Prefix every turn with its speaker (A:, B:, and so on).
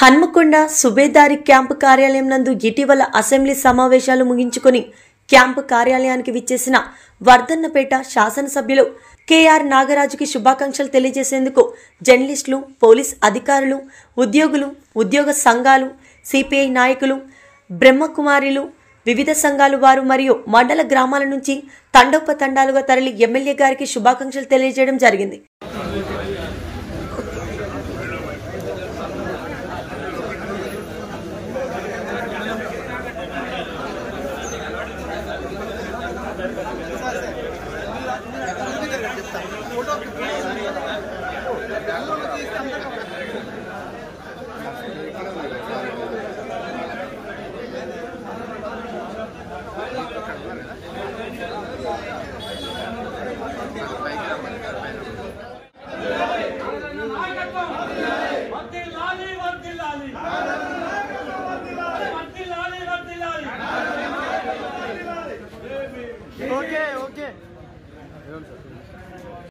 A: Hanamkonda Subedari camp కార్యాలయం నందు ఇటీవల అసెంబ్లీ సమావేశాలు ముగించుకొని క్యాంపు కార్యాలయానికి విచ్చేసిన వర్ధన్నపేట శాసనసభ్యులు కేఆర్ నాగరాజుకి శుభాకాంక్షలు తెలియజేసేందుకు జర్నలిస్టులు, పోలీస్ అధికారులు, ఉద్యోగులు, ఉద్యోగ సంఘాలు, సిపిఐ నాయకులు, బ్రహ్మకుమారిలు, వివిధ సంఘాల వారు మరియు మండల గ్రామాల నుంచి తండోపతండాలుగా తరలి ఎమ్మెల్యే గారికి శుభాకాంక్షలు తెలియజేయడం జరిగింది.
B: ఓకే